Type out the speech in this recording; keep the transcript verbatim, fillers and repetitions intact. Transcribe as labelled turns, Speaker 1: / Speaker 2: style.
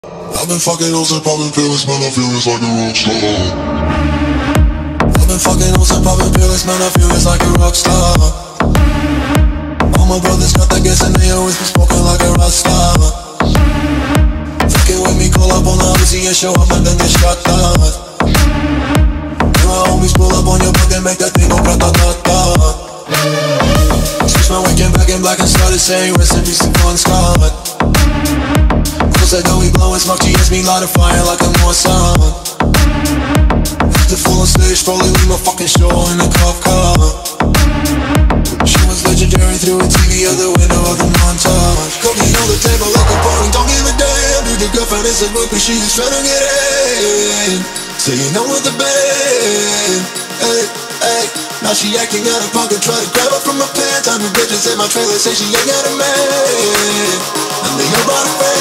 Speaker 1: I've been fucking hoes and popping pills, man, I feel it's like a rock star. I've been fucking hoes and popping pills, man, I feel it's like a rock star. All my brothers got that gas and they always been smoking like a rock star. Fucking with me, call up on the Uzi and show up and then get shot down. And my homies pull up on your block and make that thing go grata-ta-ta. Switch my weekend back in black and started saying rest in peace to Bon Scott. Cause I know we blowin' smoke, she hits me light a fire like a Mossad. After full on stage, probably leave my fucking show in a cop car. She was legendary through a T V out the window of the montage. Cooking on the table like a party, don't give a damn. Dude, your girlfriend is a groupie, she is tryna get in. Saying no with the band. Hey, hey. Now she acting out of pocket, try to grab her from my pants. I'm a bitches in my trailer, say she ain't got a man. And they all brought a friend.